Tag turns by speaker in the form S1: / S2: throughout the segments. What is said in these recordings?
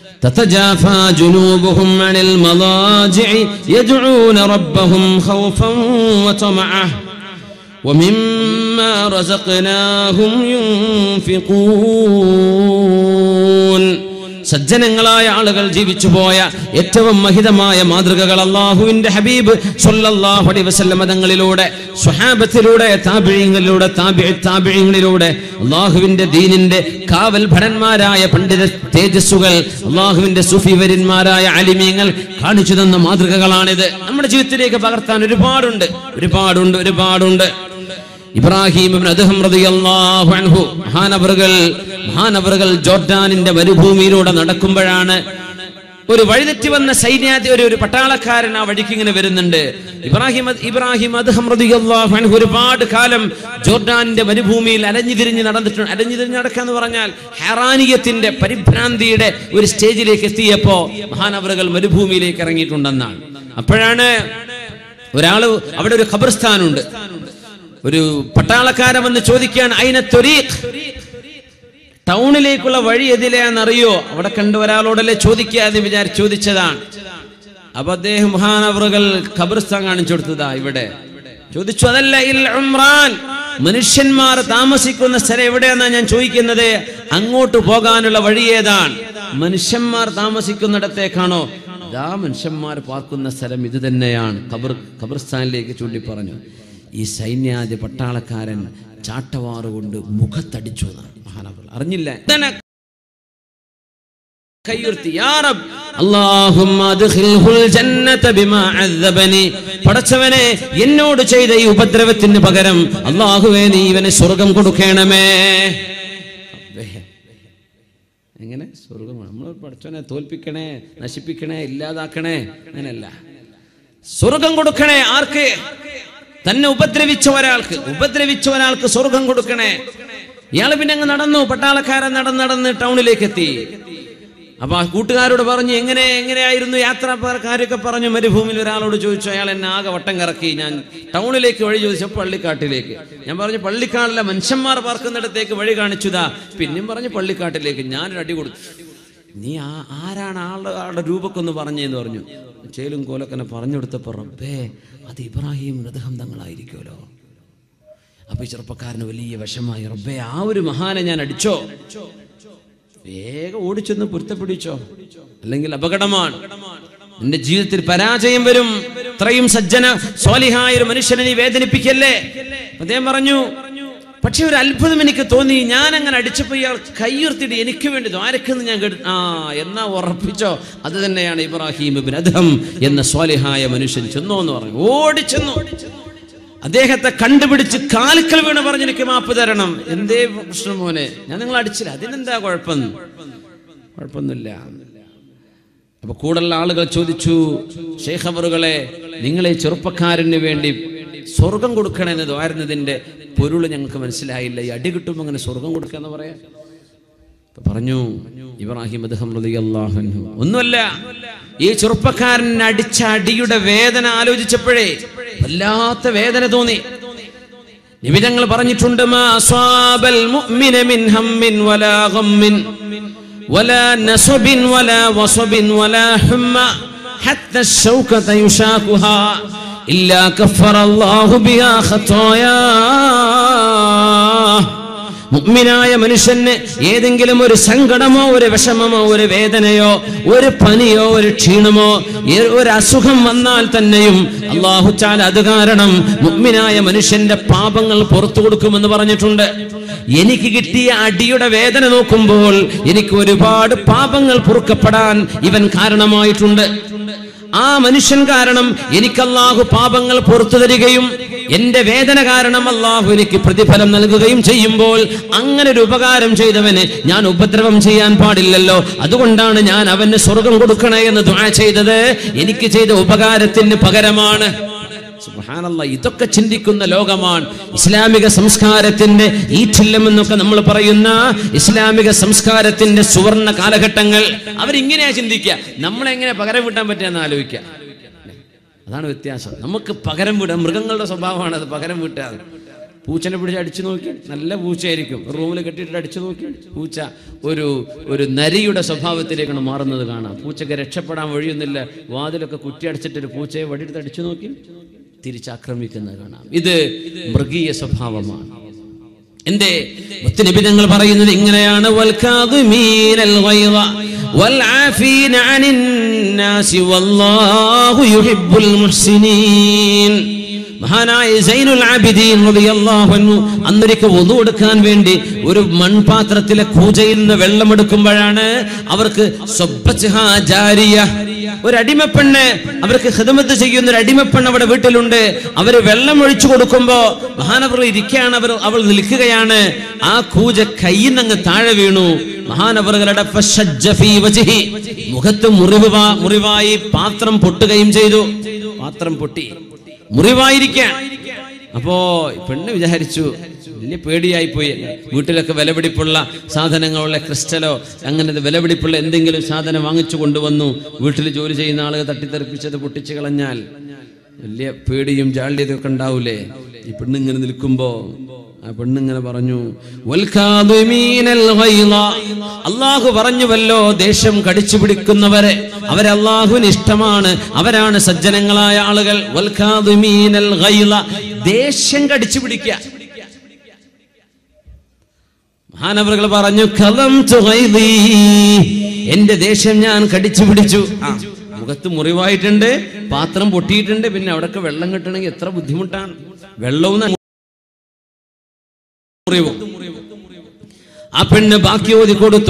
S1: تتجافى جنوبهم عن المضاجع يدعون ربهم خوفا وطمعا ومما رزقناهم ينفقون. സജ്ജനങ്ങളായ ആളുകൾ ജീവിച്ചു പോയ ഏറ്റവും മഹിതമായ മാതൃകകൾ അല്ലാഹുവിന്റെ ഹബീബ് സ്വല്ലല്ലാഹു അലൈഹി വസല്ലം തങ്ങളിലൂടെ, സ്വഹാബത്തിലൂടെ, താബിഈങ്ങളിലൂടെ, താബിഈങ്ങളിലൂടെ അല്ലാഹുവിന്റെ ദീനിന്റെ കാവൽ ഭടന്മാരായ പണ്ഡിത തേജസ്സുകൾ, അല്ലാഹുവിന്റെ സുഫിവര്യന്മാരായ അലിമീങ്ങൾ കാണിച്ചു തന്ന മാതൃകകളാണിത്. നമ്മുടെ ജീവിതത്തിലേക്ക് പകർത്താൻ ഒരുപാടുണ്ട്. ഇബ്രാഹിം ഇബ്നു അദ്ഹം റളിയല്ലാഹു അൻഹു മഹാനവറുകൾ ജോർദാനിന്റെ മരുഭൂമിയിലൂടെ നടക്കുമ്പോഴാണ് ഒരു വഴിതെറ്റി വന്ന ഒരു പട്ടാളക്കാരൻ ആ വഴിക്ക് ഇങ്ങനെ വരുന്നുണ്ട്. ഇബ്രാഹിം അദ്ഹം റളിയല്ലാഹു അൻഹു ഒരുപാട് കാലം ജോർദാനിന്റെ മരുഭൂമിയിൽ അലഞ്ഞുതിരിഞ്ഞ് നടക്കാന്ന് പറഞ്ഞാൽ ഹെറാനിയത്തിന്റെ പരിഭ്രാന്തിയുടെ ഒരു സ്റ്റേജിലേക്ക് എത്തിയപ്പോ മഹാനവറുകൾ മരുഭൂമിയിലേക്ക് ഇറങ്ങിയിട്ടുണ്ടെന്നാണ്. അപ്പോഴാണ് ഒരാള് അവിടെ ഒരു ഖബർസ്ഥാനുണ്ട്. ഒരു പട്ടാളക്കാരൻ വന്ന് ചോദിക്കുകയാണ്, അയിന ത്വരീഖ്, ടൗണിലേക്കുള്ള വഴി എതിലെയാണെന്നറിയോ? അവിടെ കണ്ട ഒരാളോടല്ലേ ചോദിക്കാതെ ചോദിച്ചതാണ്. അപ്പൊ അദ്ദേഹം മഹാനവറുകൾ ഖബർസ്ഥാൻ കാണിച്ചു കൊടുത്തതാ. ഇവിടെ ചോദിച്ചു, അതല്ല ഇൽ ഉംറാൻ, മനുഷ്യന്മാർ താമസിക്കുന്ന സ്ഥലം എവിടെയാണെന്നാ ഞാൻ ചോദിക്കുന്നത്. അങ്ങോട്ട് പോകാനുള്ള വഴി ഏതാണ്? മനുഷ്യന്മാർ താമസിക്കുന്നിടത്തേക്കാണോ? ഇതാ മനുഷ്യന്മാർ പാർക്കുന്ന സ്ഥലം ഇത് തന്നെയാണ്. ഖബർസ്ഥാനിലേക്ക് ചൂണ്ടി പറഞ്ഞു. ഈ സൈന്യാധി പട്ടാളക്കാരൻ ചാട്ടവാറുകൊണ്ട് മുഖത്തടിച്ചു എന്നാണ് മഹാനവർ അറിഞ്ഞില്ല. പടച്ചവനെ, എന്നോട് ചെയ്ത ഈ ഉപദ്രവത്തിന് പകരം അല്ലാഹുവേ നീ ഇവന് സ്വർഗം കൊടുക്കണമേ. എങ്ങനെ സ്വർഗമാണ്? നമ്മൾ പടച്ചവനെ തോൽപ്പിക്കണേ, നശിപ്പിക്കണേ, ഇല്ലാതാക്കണേ, അങ്ങനെയല്ല. സ്വർഗം കൊടുക്കണേ. ആർക്ക്? തന്നെ ഉപദ്രവിച്ച ഒരാൾക്ക് സ്വർഗം കൊടുക്കണേ. ഇയാള് പിന്നെ അങ്ങ് നടന്നു. പട്ടാളക്കാരൻ നടന്ന് ടൗണിലേക്ക് എത്തി. അപ്പൊ ആ കൂട്ടുകാരോട് പറഞ്ഞു, എങ്ങനെയായിരുന്നു യാത്ര? കാര്യമൊക്കെ പറഞ്ഞു. മരുഭൂമിയിൽ ഒരാളോട് ചോദിച്ചു. അയാൾ എന്നെ ആകെ വട്ടം കറക്കി. ഞാൻ ടൗണിലേക്ക് വഴി ചോദിച്ചു, പള്ളിക്കാട്ടിലേക്ക്. ഞാൻ പറഞ്ഞു, പള്ളിക്കാട്ടിലെ മനുഷ്യന്മാർ പാർക്കുന്നിടത്തേക്ക് വഴി കാണിച്ചുതാ. പിന്നെയും പറഞ്ഞു പള്ളിക്കാട്ടിലേക്ക്. ഞാനൊരു അടി കൊടുത്തു. നീ ആരാണ്? ആളുടെ രൂപക്കൊന്ന് പറഞ്ഞെന്ന് പറഞ്ഞു. ചേലും കോലൊക്കെ പറഞ്ഞു കൊടുത്തപ്പോ, റബ്ബേ, അത് ഇബ്രാഹിം അദ്ഹം തങ്ങളായിരിക്കുമല്ലോ. അപ്പൊ ഈ ചെറുപ്പക്കാരന് വലിയ വിഷമായി. റബ്ബേ, ആ ഒരു മഹാനെ ഞാൻ അടിച്ചോ? വേഗം ഓടിച്ചെന്ന് പൊരുത്തപ്പിടിച്ചോ, അല്ലെങ്കിൽ അപകടമാണ്. നിന്റെ ജീവിതത്തിൽ പരാജയം വരും. ഇത്രയും സജ്ജന സ്വാലിഹായ ഒരു മനുഷ്യനെ നീ വേദനിപ്പിക്കല്ലേ. അദ്ദേഹം പറഞ്ഞു, പക്ഷെ ഒരു അത്ഭുതം എനിക്ക് തോന്നി. ഞാൻ അങ്ങനെ അടിച്ചപ്പോ ഇയാൾ കയ്യുർത്തിട്ട് എനിക്ക് വേണ്ടി ദ്വാരക്കെന്ന് ഞാൻ എന്നാ ഉറപ്പിച്ചോ? അത് തന്നെയാണ് ഇബ്രാഹിം ഇബ്നു അദ്ഹം എന്ന സ്വാലിഹായ മനുഷ്യൻ. ചെന്നോ എന്ന് പറഞ്ഞു. ഓടിച്ചെന്നു. അദ്ദേഹത്തെ കണ്ടുപിടിച്ച് കാൽക്കൽ വീണ് പറഞ്ഞു, എനിക്ക് മാപ്പ് തരണം. എന്തേ പ്രശ്നം മോനെ? ഞാൻ നിങ്ങൾ അടിച്ചില്ല. അതിനെന്താ കുഴപ്പമൊന്നുമില്ല. അപ്പൊ കൂടുതൽ ആളുകൾ ചോദിച്ചു, ശൈഖ് അവറുകളെ, നിങ്ങളെ ചെറുപ്പക്കാരന് വേണ്ടി സ്വർഗം കൊടുക്കണമെന്ന് ദ്വാരുന്നതിന്റെ പൊരുള് ഞങ്ങൾക്ക് മനസ്സിലായില്ല. ഈ അടി കിട്ടുമ്പോൾ അങ്ങനെ സ്വർഗം കൊടുക്കുക എന്ന് പറയാം. പറഞ്ഞു ഇബ്രാഹിം അദ്ഹം റളിയല്ലാഹു അൻഹു, ഒന്നുമല്ല, ഈ ചെറുപ്പക്കാരൻ അടിച്ച അടിയുടെ വേദന ആലോചിച്ചപ്പോഴേ വല്ലാത്ത വേദന തോന്നി. നബി തങ്ങൾ പറഞ്ഞിട്ടുണ്ട്, മാ അസ്വാബൽ മുഅ്മിന മിൻ ഹമ്മിൻ വലാ ഗമ്മിൻ വലാ നസബിൻ വലാ വസബിൻ വലാ ഹുമ്മ ഹത്ത അശ്ശൗകത യുശാഖുഹാ ഇല്ലാ കഫറല്ലാഹു ബിഹാ ഖതായാ. മുഅ്മിനായ മനുഷ്യന് ഏതെങ്കിലും ഒരു സങ്കടമോ ഒരു വിഷമമോ ഒരു വേദനയോ ഒരു പനിയോ ഒരു ക്ഷീണമോ ഒരു അസുഖം വന്നാൽ തന്നെയും അല്ലാഹു തആല അത് കാരണം മുഅ്മിനായ മനുഷ്യന്റെ പാപങ്ങൾ പുറത്തു കൊടുക്കുമെന്ന് പറഞ്ഞിട്ടുണ്ട്. എനിക്ക് കിട്ടിയ അടിയുടെ വേദന നോക്കുമ്പോൾ എനിക്ക് ഒരുപാട് പാപങ്ങൾ പൊറുക്കപ്പെടാൻ ഇവൻ കാരണമായിട്ടുണ്ട്. ആ മനുഷ്യൻ കാരണം എനിക്ക് അല്ലാഹു പാപങ്ങൾ പുറത്തു തരികയും എന്റെ വേദന കാരണം അല്ലാഹു എനിക്ക് പ്രതിഫലം നൽകുകയും ചെയ്യുമ്പോൾ അങ്ങനെ ഒരു ഉപകാരം ചെയ്തവന് ഞാൻ ഉപദ്രവം ചെയ്യാൻ പാടില്ലല്ലോ. അതുകൊണ്ടാണ് ഞാൻ അവന് സ്വർഗം കൊടുക്കണേ എന്ന് ദുആ ചെയ്തത്. എനിക്ക് ചെയ്ത ഉപകാരത്തിന് പകരമാണ്. സുബ്ഹാനല്ലാഹ്, ഇതൊക്കെ ചിന്തിക്കുന്ന ലോകമാണ് ഇസ്ലാമിക സംസ്കാരത്തിന്റെ ഈറ്റില്ലം എന്നൊക്കെ നമ്മൾ പറയുന്ന ഇസ്ലാമിക സംസ്കാരത്തിന്റെ സുവർണ കാലഘട്ടങ്ങൾ. അവരിങ്ങനെയാ ചിന്തിക്കുക, നമ്മളെങ്ങനെ പകരം വീട്ടാൻ പറ്റുമെന്ന് ആലോചിക്കുക. അതാണ് വ്യത്യാസം. നമുക്ക് പകരം വീടാം. മൃഗങ്ങളുടെ സ്വഭാവമാണ് അത്, പകരം വീട്ടാതെ. പൂച്ചനെ പിടിച്ച് അടിച്ചു നോക്കി, നല്ല പൂച്ചയായിരിക്കും, റൂമിൽ കെട്ടിയിട്ട് അടിച്ചു നോക്കി, പൂച്ച ഒരു നരിയുടെ സ്വഭാവത്തിലേക്കാണ് മാറുന്നത് കാണാം. പൂച്ചയ്ക്ക് രക്ഷപ്പെടാൻ വഴിയൊന്നുമില്ല, വാതിലൊക്കെ കുറ്റി അടിച്ചിട്ടൊരു പൂച്ചയെ വടിയെടുത്ത് അടിച്ചു നോക്കി തിരിച്ചാക്രമിക്കുന്നത് കാണാം. ഇത് മൃഗീയ സ്വഭാവമാണ്. എന്തേ മുത്തുനബി തങ്ങൾ പറയുന്നത് ഇങ്ങനെയാണ്, വൽകാദിമീനൽ ഗൈള വൽആഫീന അനിൻ നാസി വല്ലാഹു യുഹിബ്ബുൽ മുഹ്സിനീൻ. മഹാനായ സൈനുൽ ആബിദീൻ റളിയല്ലാഹു അൻഹു അന്നൊരിക്കൽ വുദു എടുക്കാൻ വേണ്ടി ഒരു മൺപാത്രത്തിലെ കൂജയിൽ നിന്ന് വെള്ളമെടുക്കുമ്പോഴാണ് അവർക്ക് സ്വബ്ബത്ഹാ ജാരിയ, ഒരു അടിമപ്പെണ്ണ്, അവർക്ക് ഖിദ്മത്ത് ചെയ്യുന്ന ഒരു അടിമപ്പെണ്ണ് അവിടെ വീട്ടിലുണ്ട്. അവര് വെള്ളം ഒഴിച്ചു കൊടുക്കുമ്പോ മഹാനവർ ഇരിക്കുകയാണ്, അവൾ നിൽക്കുകയാണ്. ആ കൂജ കയ്യിൽ നിന്ന് താഴെ വീണു. മഹാനവറുകളുടെ മുഖത്ത് മുറിവായി പാത്രം പൊട്ടുകയും ചെയ്തു. പാത്രം പൊട്ടി മുറിവായിരിക്കാൻ. അപ്പോ പെണ്ണ് വിചാരിച്ചു, വലിയ പേടിയായി പോയി. വീട്ടിലൊക്കെ വിലപിടിപ്പുള്ള സാധനങ്ങളുള്ള ക്രിസ്റ്റലോ അങ്ങനെ വിലപിടിപ്പുള്ള എന്തെങ്കിലും സാധനം വാങ്ങിച്ചു കൊണ്ടുവന്നു. വീട്ടിൽ ജോലി ചെയ്യുന്ന ആളുകൾ തട്ടിത്തെറിപ്പിച്ചത് പൊട്ടിച്ചു കളഞ്ഞാൽ വലിയ പേടിയും ജാള്യതയൊക്കെ ഉണ്ടാവൂലേ. ഈ പെണ്ണിങ്ങനെ നിൽക്കുമ്പോ ആ പെണ്ണിങ്ങനെ പറഞ്ഞു, അള്ളാഹു പറഞ്ഞുവല്ലോ, ദേഷ്യം കടിച്ചു പിടിക്കുന്നവരെ അവരെ അള്ളാഹുവിന് ഇഷ്ടമാണ്, അവരാണ് സജ്ജനങ്ങളായ ആളുകൾ. ദേഷ്യം കടിച്ചു പിടിക്കുക. മഹാനവറുകൾ പറഞ്ഞു, എന്റെ ദേഷ്യം ഞാൻ കടിച്ചു പിടിച്ചു. മുഖത്ത് മുറിവായിട്ടുണ്ട്, പാത്രം പൊട്ടിയിട്ടുണ്ട്, പിന്നെ അവിടൊക്കെ വെള്ളം കിട്ടണമെങ്കിൽ എത്ര ബുദ്ധിമുട്ടാണ്. വെള്ളവും ആ പെണ്ണ് ബാക്കി ഓതി കൊടുത്തു,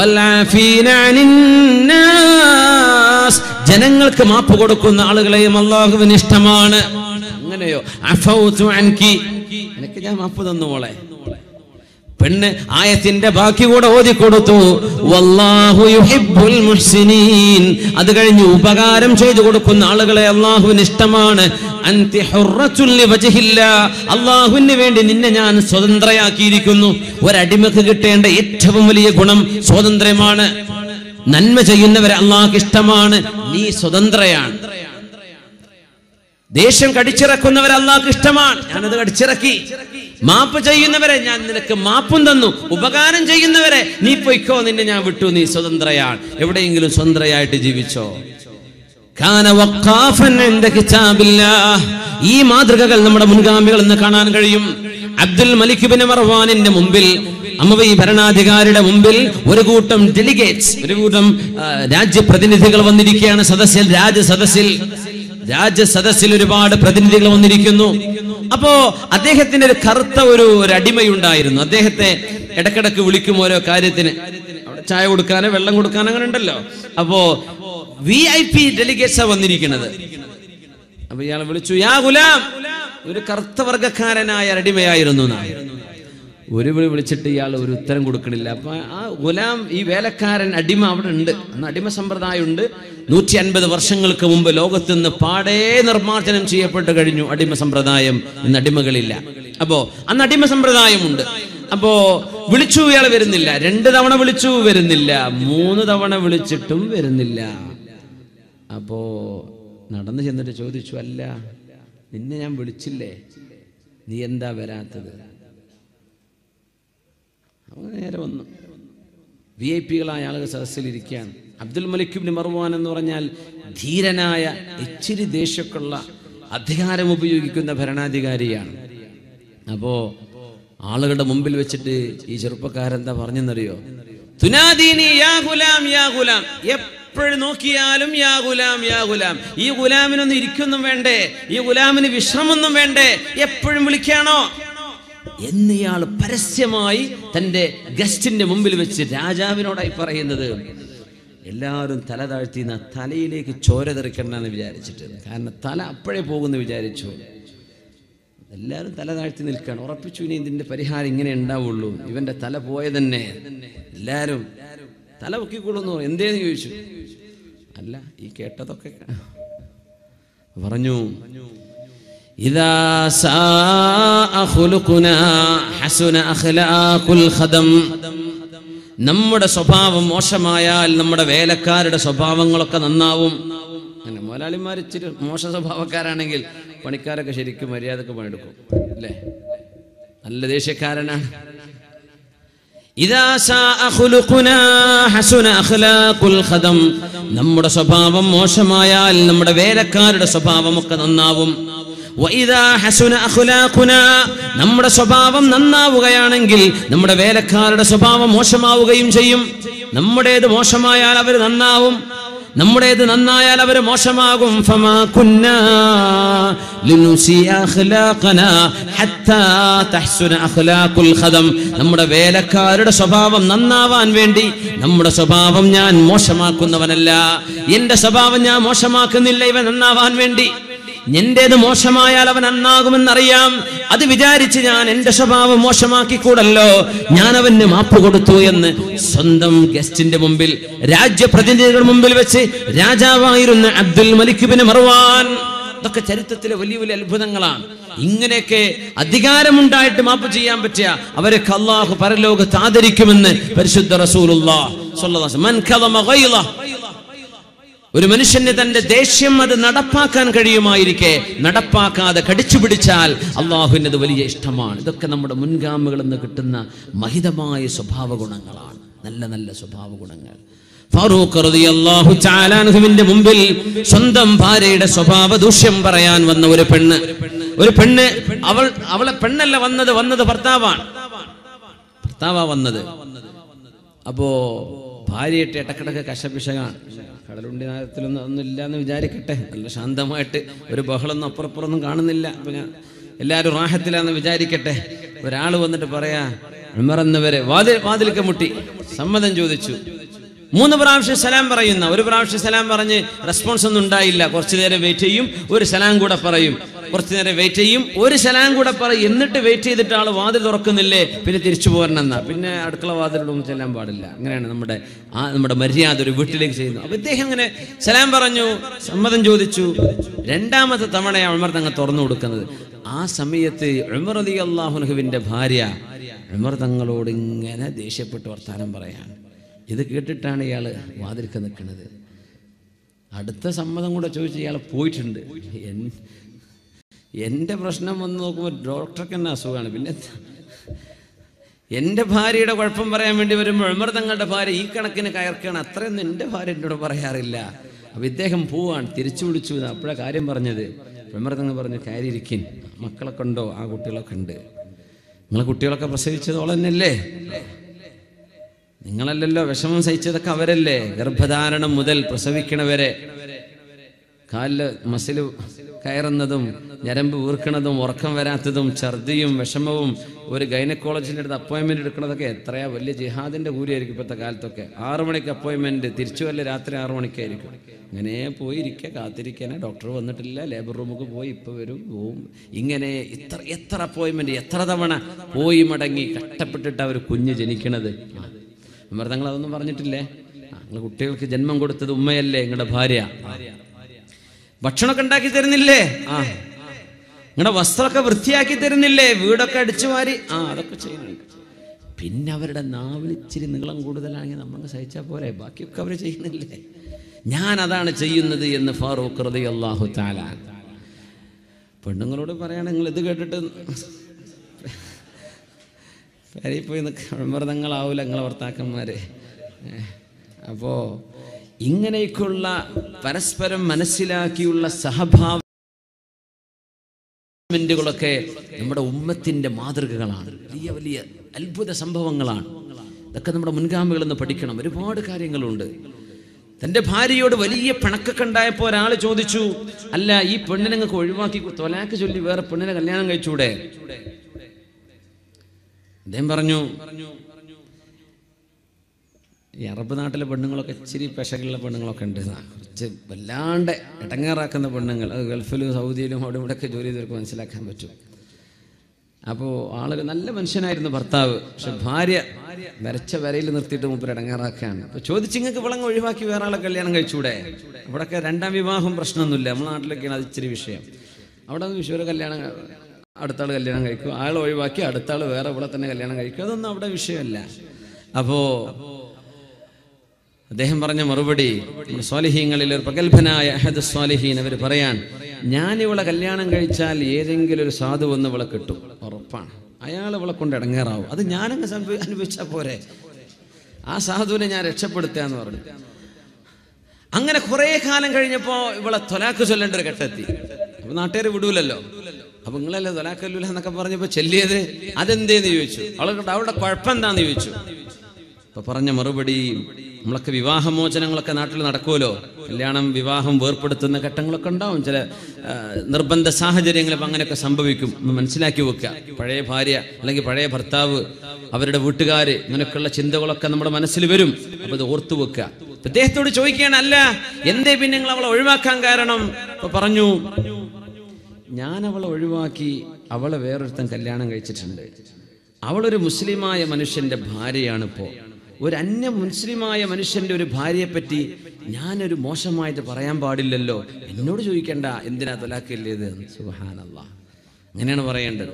S1: ജനങ്ങൾക്ക് മാപ്പ് കൊടുക്കുന്ന ആളുകളെയും അല്ലാഹുവിന് ഇഷ്ടമാണ്. അങ്ങനെയോ എനിക്ക് ഞാൻ മാപ്പ് തന്നു മോളെ. പെണ്ണ് ആയത്തിന്റെ ബാക്കി കൂടെ ഓതി കൊടുത്തു, വല്ലാഹു യുഹിബ്ബുൽ മുഹ്സിനീൻ. അത് കഴിഞ്ഞ് ഉപകാരം ചെയ്തു കൊടുക്കുന്ന ആളുകളെ അല്ലാഹുവിന് ഇഷ്ടമാണ്. അൻതി ഹുർറത്തുൽ ലിവജ്ഹില്ലാ, അല്ലാഹുവിന് വേണ്ടി നിന്നെ ഞാൻ സ്വതന്ത്രയാക്കിയിരിക്കുന്നു. ഒരടിമക്ക് കിട്ടേണ്ട ഏറ്റവും വലിയ ഗുണം സ്വാതന്ത്ര്യമാണ്. നന്മ ചെയ്യുന്നവരെ അല്ലാഹുവിന് ഇഷ്ടമാണ്, നീ സ്വതന്ത്രയാണ്. ദേഷ്യം കടിച്ചിറക്കുന്നവരെ അല്ലാഹുവിന് ഇഷ്ടമാണ്, ഞാനത് കടിച്ചിറക്കി. മാപ്പ് ചെയ്യുന്നവരെ ഞാൻ നിനക്ക് മാപ്പും തന്നു. ഉപകാരം ചെയ്യുന്നവരെ നീ പൊയ്ക്കോ, നിന്നെ ഞാൻ വിട്ടു, നീ സ്വതന്ത്രയാണ്. എവിടെയെങ്കിലും സ്വതന്ത്രയായിട്ട് ജീവിച്ചോ. ഈ മാതൃകകൾ നമ്മുടെ മുൻഗാമികൾ എന്ന് കാണാൻ കഴിയും. അബ്ദുൽ മലിക് ബിൻ മർവാനിന്റെ മുമ്പിൽ, അമവി ഭരണാധികാരിയുടെ മുമ്പിൽ ഒരു കൂട്ടം ഡെലിഗേറ്റ്സ്, ഒരു കൂട്ടം രാജ്യപ്രതിനിധികൾ വന്നിരിക്കുകയാണ്. രാജ്യസദസ്സിൽ ഒരുപാട് പ്രതിനിധികൾ വന്നിരിക്കുന്നു. അപ്പോ അദ്ദേഹത്തിന്റെ ഒരു കറുത്ത ഒരു അടിമയുണ്ടായിരുന്നു. അദ്ദേഹത്തെ ഇടക്കിടക്ക് വിളിക്കും ഓരോ കാര്യത്തിന്, അവിടെ ചായ കൊടുക്കാനോ വെള്ളം കൊടുക്കാനോ അങ്ങനെ ഉണ്ടല്ലോ. അപ്പോ VIP ഡെലിഗേറ്റ്സാ വന്നിരിക്കുന്നത്. അപ്പൊ ഇയാളെ വിളിച്ചു, യാ ഗുലാം. ഒരു കറുത്ത വർഗക്കാരനായ അടിമയായിരുന്നു. ഒരു വിളി വിളിച്ചിട്ട് ഇയാൾ ഒരു ഉത്തരം കൊടുക്കണില്ല. അപ്പൊ ആ ഗുലാം, ഈ വേലക്കാരൻ അടിമ അവിടെ ഉണ്ട്. അന്ന് അടിമ സമ്പ്രദായം ഉണ്ട്. 150 വർഷങ്ങൾക്ക് മുമ്പ് ലോകത്ത് നിന്ന് പാടേ നിർമ്മാർജ്ജനം ചെയ്യപ്പെട്ട് കഴിഞ്ഞു അടിമ സമ്പ്രദായം. ഇന്ന് അടിമകളില്ല. അപ്പോ അന്ന് അടിമ സമ്പ്രദായമുണ്ട്. അപ്പോ വിളിച്ചു, ഇയാൾ വരുന്നില്ല. 2 തവണ വിളിച്ചു, വരുന്നില്ല. 3 തവണ വിളിച്ചിട്ടും വരുന്നില്ല. അപ്പോ നടന്നു ചെന്നിട്ട് ചോദിച്ചു, അല്ല നിന്നെ ഞാൻ വിളിച്ചില്ലേ, നീ എന്താ വരാത്തത്? അവൻ നേരെ വന്നു. VIP-കളായ ആളുകൾ സദസ്സിലിരിക്കുകയാണ്. അബ്ദുൽ മലിക് ഇബ്നു മർവാൻ എന്ന് പറഞ്ഞാൽ ധീരനായ, ഇച്ചിരി ദേഷ്യക്കുള്ള, അധികാരം ഉപയോഗിക്കുന്ന ഭരണാധികാരിയാണ്. അപ്പോ ആളുകളുടെ മുമ്പിൽ വെച്ചിട്ട് ഈ ചെറുപ്പക്കാരെന്താ പറഞ്ഞെന്നറിയോ? തുനാദീനി യാ ഗുലാം യാ ഗുലാം. എപ്പോഴും നോക്കിയാലും യാ ഗുലാം യാ ഗുലാം. ഈ ഗുലാമിനൊന്നും ഇരിക്കൊന്നും വേണ്ടേ, ഈ ഗുലാമിന് വിശ്രമൊന്നും വേണ്ടേ, എപ്പോഴും വിളിക്കാണോ എന്നിയാൾ പരസ്യമായി തന്റെ ഗസ്റ്റിന്റെ മുമ്പിൽ വെച്ച് രാജാവിനോടായി പറയുന്നത്. എല്ലാവരും തല താഴ്ത്തി, തലയിലേക്ക് ചോര തെറിക്കണ്ടെന്ന് വിചാരിച്ചിട്ട്, കാരണം തല അപ്പോഴേ പോകുമെന്ന് വിചാരിച്ചു. എല്ലാവരും തല താഴ്ത്തി നിൽക്കുകയാണ്. ഉറപ്പിച്ചു ഇനി ഇതിന്റെ പരിഹാരം ഇങ്ങനെ ഉണ്ടാവുള്ളൂ, ഇവന്റെ തല പോയ തന്നെ. എല്ലാവരും തല പൊക്കിക്കൊള്ളുന്നു. എന്തേന്ന് ചോദിച്ചു. അല്ല, ഈ കേട്ടതൊക്കെ പറഞ്ഞു. ഇദാ സാഅ ഖുലുഖുനാ ഹസന അഖ്ലാഖുൽ ഖദം. നമ്മുടെ സ്വഭാവം മോശമായാൽ നമ്മുടെ വേലക്കാരുടെ സ്വഭാവങ്ങളൊക്കെ നന്നാവും. അങ്ങനെ മുതലാളിമാർ ഇച്ചിരി മോശ സ്വഭാവക്കാരാണെങ്കിൽ പണിക്കാരൊക്കെ ശരിക്കും മര്യാദക്ക് പണിയെടുക്കും, അല്ലേ? നല്ല ദേഷ്യക്കാരനാണ്. ഇദാ സാഅ ഖുലുഖുനാ ഹസന അഖ്ലാഖുൽ ഖദം, നമ്മുടെ സ്വഭാവം മോശമായാൽ നമ്മുടെ വേലക്കാരുടെ സ്വഭാവമൊക്കെ നന്നാവും. വഇദാ ഹസന അഖ്ലാഖുനാ, നമ്മുടെ സ്വഭാവം നന്നാവുകയാണെങ്കിൽ നമ്മുടെ വേലക്കാരുടെ സ്വഭാവം മോശമാവുകയും ചെയ്യും. നമ്മുടേത് മോശമായാൽ അവർ നന്നാവും, നമ്മുടേത് നന്നായാൽ അവർ മോശമാകും. ഫമാ കുന്നാ ലിനുസി അഖ്ലാഖനാ ഹത്താ തഹ്സുന അഖ്ലാഖുൽ ഖദം, നമ്മുടെ വേലക്കാരുടെ സ്വഭാവം നന്നാവാൻ വേണ്ടി നമ്മുടെ സ്വഭാവം ഞാൻ മോശമാക്കുന്നവനല്ല. എന്റെ സ്വഭാവം ഞാൻ മോശമാക്കുന്നില്ല ഇവ നന്നാവാൻ വേണ്ടി. എന്റേത് മോശമായാൽ അവൻ നന്നാകുമെന്നറിയാം. അത് വിചാരിച്ച് ഞാൻ എന്റെ സ്വഭാവം മോശമാക്കിക്കൂടല്ലോ. ഞാൻ അവന് മാപ്പ് കൊടുത്തു എന്ന് സ്വന്തം ഗസ്റ്റിന്റെ മുമ്പിൽ, രാജ്യപ്രതിനിധികളുടെ മുമ്പിൽ വെച്ച് രാജാവായിരുന്ന അബ്ദുൽ മലിക് ബിൻ മർവാൻ, ഇതൊക്കെ ചരിത്രത്തിലെ വലിയ വലിയ അത്ഭുതങ്ങളാണ്. ഇങ്ങനെയൊക്കെ അധികാരമുണ്ടായിട്ട് മാപ്പ് ചെയ്യാൻ പറ്റിയ അവരൊക്കെ അല്ലാഹു പരലോകത്ത് ആദരിക്കുമെന്ന് പരിശുദ്ധ റസൂലുള്ളാഹി സ്വല്ലല്ലാഹു അലൈഹി വസല്ലം. മൻ കദമ ഗൈള, ഒരു മനുഷ്യന് തന്റെ ദേഷ്യം അത് നടപ്പാക്കാൻ കഴിയുമായിരിക്കെ നടപ്പാക്കാതെ കടിച്ചു പിടിച്ചാൽ അള്ളാഹുവിന് അത് വലിയ ഇഷ്ടമാണ്. ഇതൊക്കെ നമ്മുടെ മുൻഗാമികളിൽ നിന്ന് കിട്ടുന്ന മഹിതമായ സ്വഭാവ ഗുണങ്ങളാണ്, നല്ല നല്ല സ്വഭാവ ഗുണങ്ങൾ. ഫാറൂഖ് റളിയല്ലാഹു തആല അൻഹുവിന്റെ മുമ്പിൽ സ്വന്തം ഭാര്യയുടെ സ്വഭാവ ദൂഷ്യം പറയാൻ വന്ന ഒരു പെണ്ണ് അവളെ പെണ്ണല്ല വന്നത് ഭർത്താവാണ് വന്നത്. അപ്പോ ഭാര്യയിട്ട് ഇടക്കിടക്ക് കശപിശകാണ്. കടലുണ്ടി നാരത്തിലൊന്നും ഒന്നും ഇല്ലാന്ന് വിചാരിക്കട്ടെ, നല്ല ശാന്തമായിട്ട് ഒരു ബഹളൊന്നും അപ്പുറപ്പുറമൊന്നും കാണുന്നില്ല. അപ്പൊ ഞാൻ എല്ലാവരും റാഹത്തിലാന്ന് വിചാരിക്കട്ടെ. ഒരാൾ വന്നിട്ട് പറയാ, ഉമർ എന്നവരെ വാതിൽക്ക് മുട്ടി സമ്മതം ചോദിച്ചു. 3 പ്രാവശ്യം സലാം പറയുന്ന, ഒരു പ്രാവശ്യം സലാം പറഞ്ഞ് റെസ്പോൺസ് ഒന്നും ഉണ്ടായില്ല. കുറച്ചു നേരം വെയിറ്റ് ചെയ്യും, ഒരു സലാം കൂടെ പറയും, കുറച്ചു നേരം വെയിറ്റ് ചെയ്യും, ഒരു സലാം കൂടെ പറയും. എന്നിട്ട് വെയിറ്റ് ചെയ്തിട്ട് ആൾ വാതിൽ തുറക്കുന്നില്ലേ, പിന്നെ തിരിച്ചു പോരണമെന്നാ. പിന്നെ അടുക്കള വാതിലൊന്നും ചെല്ലാൻ പാടില്ല. അങ്ങനെയാണ് നമ്മുടെ മര്യാദ ഒരു വീട്ടിലേക്ക് ചെയ്യുന്നു. അപ്പൊ ഇദ്ദേഹം അങ്ങനെ സലാം പറഞ്ഞു, സമ്മതം ചോദിച്ചു. 2ാമത്തെ തവണയാണ് ഉമർ തങ്ങൾ തുറന്നു കൊടുക്കുന്നത്. ആ സമയത്ത് ഉമർ റളിയല്ലാഹു അൻഹുവിന്റെ ഭാര്യ ഉമർ തങ്ങളോട് ഇങ്ങനെ ദേഷ്യപ്പെട്ട് വർത്താനം പറയാണ്. ഇത് കേട്ടിട്ടാണ് ഇയാൾ വാതിൽക്ക് നിൽക്കുന്നത്. അടുത്ത സമ്മതം കൂടെ ചോദിച്ച് ഇയാൾ പോയിട്ടുണ്ട്. എൻ്റെ പ്രശ്നം വന്ന് നോക്കുമ്പോൾ ഡോക്ടർക്ക് തന്നെ അസുഖമാണ്. പിന്നെ എൻ്റെ ഭാര്യയുടെ കുഴപ്പം പറയാൻ വേണ്ടി വരുമ്പോൾ ഉമർ തങ്ങളുടെ ഭാര്യ ഈ കണക്കിന് കയർക്കാണ്. അത്രയൊന്നും എൻ്റെ ഭാര്യ എന്നോട് പറയാറില്ല. അപ്പം ഇദ്ദേഹം പോവാണ്, തിരിച്ചു വിളിച്ചു. അപ്പോഴാണ് കാര്യം പറഞ്ഞത്. ഉമർ തങ്ങൾ പറഞ്ഞു, കയറിയിരിക്കും, മക്കളൊക്കെ ഉണ്ടോ? ആ കുട്ടികളൊക്കെ ഉണ്ട്. നിങ്ങളെ കുട്ടികളൊക്കെ പ്രസവിച്ചത് ഓളന്നല്ലേ? നിങ്ങളല്ലല്ലോ വിഷമം സഹിച്ചതൊക്കെ അവരല്ലേ? ഗർഭധാരണം മുതൽ പ്രസവിക്കണവരെ കാലില് മസിൽ കയറുന്നതും ഞരമ്പ് വീർക്കണതും ഉറക്കം വരാത്തതും ഛർദിയും വിഷമവും ഒരു ഗൈനക്കോളജിൻ്റെ അടുത്ത് അപ്പോയിൻമെൻറ്റ് എടുക്കണതൊക്കെ എത്രയാ വലിയ ജിഹാദിൻ്റെ കൂലിയായിരിക്കും ഇപ്പോഴത്തെ കാലത്തൊക്കെ. 6 മണിക്ക് അപ്പോയിൻമെൻറ്റ്, തിരിച്ചു വല്ല രാത്രി 6 മണിക്കായിരിക്കും. ഇങ്ങനെ പോയിരിക്കുക, കാത്തിരിക്കാനെ ഡോക്ടർ വന്നിട്ടില്ല, ലേബർ റൂമിൽ പോയി ഇപ്പോൾ വരും പോവും. ഇങ്ങനെ എത്ര അപ്പോയിൻമെൻറ്റ്, എത്ര തവണ പോയി മടങ്ങി കഷ്ടപ്പെട്ടിട്ട് അവർ കുഞ്ഞ് ജനിക്കണത്. ഉമർ തങ്ങൾ അതൊന്നും പറഞ്ഞിട്ടില്ലേ? നിങ്ങൾ കുട്ടികൾക്ക് ജന്മം കൊടുത്തത് ഉമ്മയല്ലേ, നിങ്ങളുടെ ഭാര്യ. ഭക്ഷണമൊക്കെ ഉണ്ടാക്കി തരുന്നില്ലേ? നിങ്ങളുടെ വസ്ത്രമൊക്കെ വൃത്തിയാക്കി തരുന്നില്ലേ? വീടൊക്കെ അടിച്ചു വാരി അതൊക്കെ ചെയ്യുന്നുണ്ട്. പിന്നെ അവരുടെ നാവിൽ ഇച്ചിരി നീളം കൂടുതലാണെങ്കിൽ നമുക്ക് സഹിച്ചാൽ പോരെ, ബാക്കിയൊക്കെ അവർ ചെയ്യുന്നില്ലേ? ഞാൻ അതാണ് ചെയ്യുന്നത് എന്ന് ഫാറൂഖ് റളിയല്ലാഹു തആല. പെണ്ണുങ്ങളോട് പറയണം, നിങ്ങൾ ഇത് കേട്ടിട്ട് പേരിൽ പോയി മൃതങ്ങളാവൂല നിങ്ങളെ ഭർത്താക്കന്മാരെ. അപ്പോൾ ഇങ്ങനെയൊക്കെയുള്ള പരസ്പരം മനസ്സിലാക്കിയുള്ള സഹഭാവങ്ങളൊക്കെ നമ്മുടെ ഉമ്മത്തിന്റെ മാതൃകകളാണ്, വലിയ വലിയ അത്ഭുത സംഭവങ്ങളാണ്. ഇതൊക്കെ നമ്മുടെ മുൻഗാമികളിൽ നിന്ന് പഠിക്കണം. ഒരുപാട് കാര്യങ്ങളുണ്ട്. തൻ്റെ ഭാര്യയോട് വലിയ പിണക്കൊക്കെ ഉണ്ടായപ്പോൾ ഒരാൾ ചോദിച്ചു, അല്ല ഈ പെണ്ണിനെ നിങ്ങൾക്ക് ഒഴിവാക്കി തൊലാക്ക് ചൊല്ലി വേറെ പെണ്ണിനെ കല്യാണം കഴിച്ചൂടെ? അദ്ദേഹം പറഞ്ഞു, ഈ അറബ് നാട്ടിലെ പെണ്ണുങ്ങളൊക്കെ ഇച്ചിരി പെശകുള്ള പെണ്ണുങ്ങളൊക്കെ ഉണ്ട്, കുറച്ച് വല്ലാണ്ട് ഇടങ്ങേറാക്കുന്ന പെണ്ണുങ്ങൾ. അത് ഗൾഫിലും സൗദിയിലും അവിടെ ഇവിടെയൊക്കെ ജോലി ചെയ്തവർക്ക് മനസ്സിലാക്കാൻ പറ്റും. അപ്പോൾ ആളൊരു നല്ല മനുഷ്യനായിരുന്നു ഭർത്താവ്, പക്ഷെ ഭാര്യ വരച്ച വരയിൽ നിർത്തിയിട്ട് മൂപ്പര് ഇടങ്ങേറാക്കുകയാണ്. അപ്പോൾ ചോദിച്ചു, നിങ്ങൾക്ക് വിളങ്ങ് ഒഴിവാക്കി വേറെ ആളെ കല്യാണം കഴിച്ചൂടെ? അവിടെയൊക്കെ 2ാം വിവാഹം പ്രശ്നമൊന്നുമില്ല. നമ്മുടെ നാട്ടിലൊക്കെയാണ് അത് ഇച്ചിരി വിഷയം. അവിടെ വിഷുവരെ കല്യാണം, അടുത്ത ആൾ കല്യാണം കഴിക്കും, ആൾ ഒഴിവാക്കി അടുത്ത ആൾ വേറെ ഇവിടെ തന്നെ കല്യാണം കഴിക്കും, അതൊന്നും അവിടെ വിഷയമല്ല. അപ്പോൾ അദ്ദേഹം പറഞ്ഞ മറുപടി, സ്വാലിഹീങ്ങളിൽ ഒരു പ്രഗത്ഭനായ അഹദ് സ്വാലിഹീൻ അവർ പറയാൻ, ഞാൻ ഇവളെ കല്യാണം കഴിച്ചാൽ ഏതെങ്കിലും ഒരു സാധു വന്ന് ഇവളെ കിട്ടും, ഉറപ്പാണ്. ആ അയാൾ അവളെ കൊണ്ട് ഇടങ്ങേറാവും. അത് ഞാനങ്ങ് അനുഭവിച്ചാൽ പോരെ, ആ സാധുവിനെ ഞാൻ രക്ഷപ്പെടുത്തുക എന്ന് പറഞ്ഞു. അങ്ങനെ കുറെ കാലം കഴിഞ്ഞപ്പോ ഇവളെ ത്വലാഖ് ചൊല്ലേണ്ട ഒരു ഘട്ടത്തി. അപ്പൊ നാട്ടുകാർ വിടൂലല്ലോ. അപ്പൊ നിങ്ങളല്ലേ ത്വലാഖല്ലൂല എന്നൊക്കെ പറഞ്ഞപ്പോ ചെല്ലിയത്, അതെന്തേന്ന് ചോദിച്ചു. അവളുടെ കുഴപ്പം എന്താന്ന് ചോദിച്ചു. അപ്പൊ പറഞ്ഞ മറുപടി, നമ്മളൊക്കെ വിവാഹമോചനങ്ങളൊക്കെ നാട്ടിൽ നടക്കുമല്ലോ, കല്യാണം വിവാഹം വേർപ്പെടുത്തുന്ന ഘട്ടങ്ങളൊക്കെ ഉണ്ടാവും, ചില നിർബന്ധ സാഹചര്യങ്ങൾ. അപ്പം അങ്ങനെയൊക്കെ സംഭവിക്കും. മനസ്സിലാക്കി വെക്കുക. പഴയ ഭാര്യ അല്ലെങ്കിൽ പഴയ ഭർത്താവ്, അവരുടെ വീട്ടുകാർ, ഇങ്ങനെയൊക്കെയുള്ള ചിന്തകളൊക്കെ നമ്മുടെ മനസ്സിൽ വരും. അപ്പൊ അത് ഓർത്തു വെക്കുക. അദ്ദേഹത്തോട് ചോദിക്കുകയാണ്, അല്ല എന്തേ പിന്നെ നിങ്ങൾ അവളെ ഒഴിവാക്കാൻ കാരണം? അപ്പൊ പറഞ്ഞു, ഞാൻ അവളെ ഒഴിവാക്കി, അവളെ വേറൊരുത്തൻ കല്യാണം കഴിച്ചിട്ടുണ്ട്. അവളൊരു മുസ്ലിമായ മനുഷ്യന്റെ ഭാര്യയാണിപ്പോ. ഒരു അന്യ മുസ്ലിമായ മനുഷ്യന്റെ ഒരു ഭാര്യയെ പറ്റി ഞാനൊരു മോശമായിട്ട് പറയാൻ പാടില്ലല്ലോ. എന്നോട് ചോദിക്കണ്ട എന്തിനാ ത്വലാഖില്ലേത്. സുബ്ഹാനല്ലാഹ്, അങ്ങനെയാണ് പറയേണ്ടത്.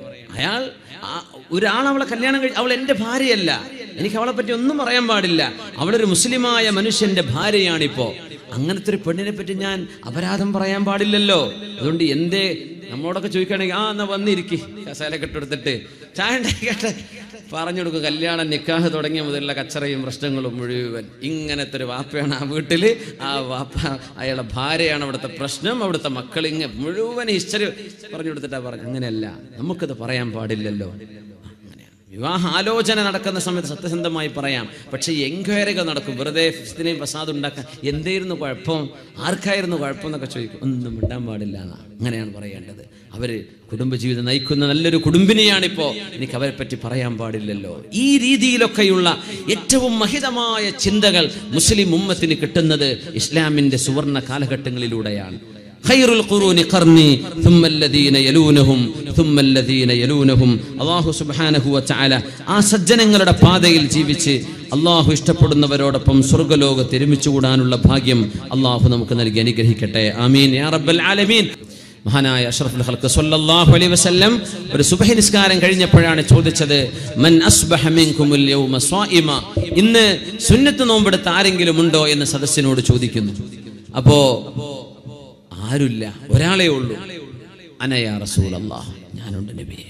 S1: ഒരാൾ അവളെ കല്യാണം കഴിച്ച്, അവൾ എൻ്റെ ഭാര്യയല്ല, എനിക്ക് അവളെ പറ്റി ഒന്നും പറയാൻ പാടില്ല. അവളൊരു മുസ്ലിമായ മനുഷ്യന്റെ ഭാര്യയാണിപ്പോ. അങ്ങനത്തെ ഒരു പെണ്ണിനെ പറ്റി ഞാൻ അപരാധം പറയാൻ പാടില്ലല്ലോ. അതുകൊണ്ട് എന്തേ നമ്മളോടൊക്കെ ചോദിക്കുകയാണെങ്കിൽ, എന്നാ വന്നിരിക്കി, കസാലൊക്കെ ഇട്ടെടുത്തിട്ട് ചായ ഉണ്ടാക്കിയിട്ട് പറഞ്ഞു കൊടുക്കും. കല്യാണം നിക്കാഹ് തുടങ്ങിയ മുതലുള്ള കച്ചറയും പ്രശ്നങ്ങളും മുഴുവൻ. ഇങ്ങനത്തെ ഒരു വാപ്പയാണ് ആ വീട്ടിൽ. ആ വാപ്പ അയാളുടെ ഭാര്യയാണ് അവിടുത്തെ പ്രശ്നം, അവിടുത്തെ മക്കൾ. ഇങ്ങനെ മുഴുവൻ ഹിസ്റ്ററി പറഞ്ഞു കൊടുത്തിട്ടാ പറഞ്ഞു. അങ്ങനെയല്ല, നമുക്കത് പറയാൻ പാടില്ലല്ലോ. വിവാഹ ആലോചന നടക്കുന്ന സമയത്ത് സത്യസന്ധമായി പറയാം. പക്ഷെ എൻക്വയറികൾ നടക്കും, വെറുതെ ഫിസ്തിനെയും ഫസാദ് ഉണ്ടാക്കാൻ. എന്തായിരുന്നു കുഴപ്പം, ആർക്കായിരുന്നു കുഴപ്പം എന്നൊക്കെ ചോദിക്കും. ഒന്നും മിണ്ടാൻ പാടില്ല എന്നാ. അങ്ങനെയാണ് പറയേണ്ടത്. അവര് കുടുംബജീവിതം നയിക്കുന്ന നല്ലൊരു കുടുംബിനിയാണിപ്പോ, എനിക്ക് അവരെ പറ്റി പറയാൻ പാടില്ലല്ലോ. ഈ രീതിയിലൊക്കെയുള്ള ഏറ്റവും മഹിതമായ ചിന്തകൾ മുസ്ലിം ഉമ്മത്തിന് കിട്ടുന്നത് ഇസ്ലാമിന്റെ സുവർണ കാലഘട്ടങ്ങളിലൂടെയാണ്. ഖൈറുൽ ഖുറൂനി ഖർനി തുമ്മല്ലദീന യലൂനഹും തുമ്മല്ലദീന യലൂനഹും. അല്ലാഹു സുബ്ഹാനഹു വ തആല ആ സജ്ജനങ്ങളുടെ പാതയിൽ ജീവിച്ച് അല്ലാഹു ഇഷ്ടപ്പെടുന്നവരോടൊപ്പം സ്വർഗ്ഗലോകത്ത് ഒരുമിച്ച് കൂടാനുള്ള ഭാഗ്യം അല്ലാഹു നമുക്ക് നൽകി അനുഗ്രഹിക്കട്ടെ. ആമീൻ യാ റബ്ബൽ ആലമീൻ. മഹാനായ അഷ്റഫുൽ ഖൽഖ് സ്വല്ലല്ലാഹു അലൈഹി വസല്ലം ഒരു സുബ്ഹി നിസ്കാരം കഴിഞ്ഞപ്പോഴാണ് ചോദിച്ചത്, മൻ അസ്ബഹ മിൻകുമുൽ യൗമ സ്വായിമ. ഇന്ന് സുന്നത്ത് നോമ്പെടുത്ത ആരെങ്കിലും ഉണ്ടോ എന്ന് സദസ്സിനോട് ചോദിക്കുന്നു. അപ്പോ ആരുമില്ല, ഒരാളേ ഉള്ളൂ. അന യാ റസൂലല്ലാഹ്, ഞാനുണ്ട് നബിയേ.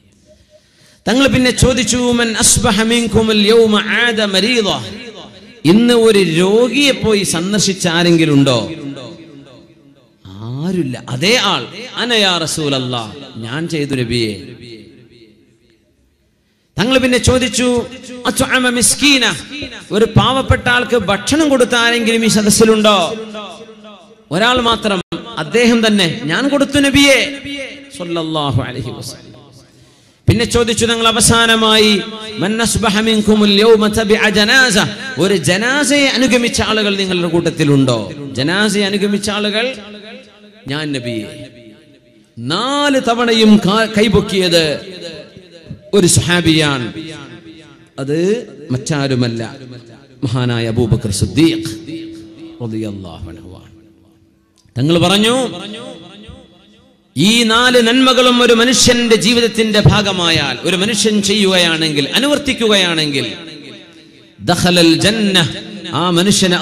S1: തങ്ങൾ പിന്നെ ചോദിച്ചു, മൻ അസ്ബഹ മിൻകുമുൽ യൗമ ആദ മരീദ. ഇന്ന് ഒരു രോഗിയെ പോയി സന്ദർശിച്ച ആരെങ്കിലും ഉണ്ടോ? ആരുമില്ല. അതേ ആൾ, അന യാ റസൂലല്ലാഹ്, ഞാൻ ചെയ്തു നബിയേ. തങ്ങൾ പിന്നെ ചോദിച്ചു, അത്അമ മിസ്കീന. ഒരു പാവപ്പെട്ട ആൾക്ക് ഭക്ഷണം കൊടുത്ത ആരെങ്കിലും ഈ സദസ്സിലുണ്ടോ? ഒരാൾ മാത്രം, അദ്ദേഹം തന്നെ, ഞാൻ കൊടുത്തു നബിയേ സ്വല്ലല്ലാഹു അലൈഹി വസല്ലം. പിന്നെ ചോദിച്ചു തങ്ങൾ അവസാനമായി, മൻ അസ്ബഹ മിൻകുമുൽ യൗമ തബിഅ ജനാസ. ഒരു ജനാസയെ അനുഗമിച്ച ആളുകൾ നിങ്ങളുടെ കൂട്ടത്തിലുണ്ടോ? ജനാസയെ അനുഗമിച്ച ആളുകൾ, ഞാൻ നബിയേ. 4 തവണയും കൈപൊക്കിയത് ഒരു സ്വഹാബിയാണ്. അത് മറ്റാരുമല്ല, മഹാനായ അബൂബക്കർ സിദ്ദീഖ് റളിയല്ലാഹു അൻഹു. തങ്ങൾ പറഞ്ഞു, ഈ 4 നന്മകളും ഒരു മനുഷ്യന്റെ ജീവിതത്തിന്റെ ഭാഗമായാൽ, ഒരു മനുഷ്യൻ ചെയ്യുകയാണെങ്കിൽ, അനുവർത്തിക്കുകയാണെങ്കിൽ, ദഖലൽ ജന്ന, ആ മനുഷ്യനെ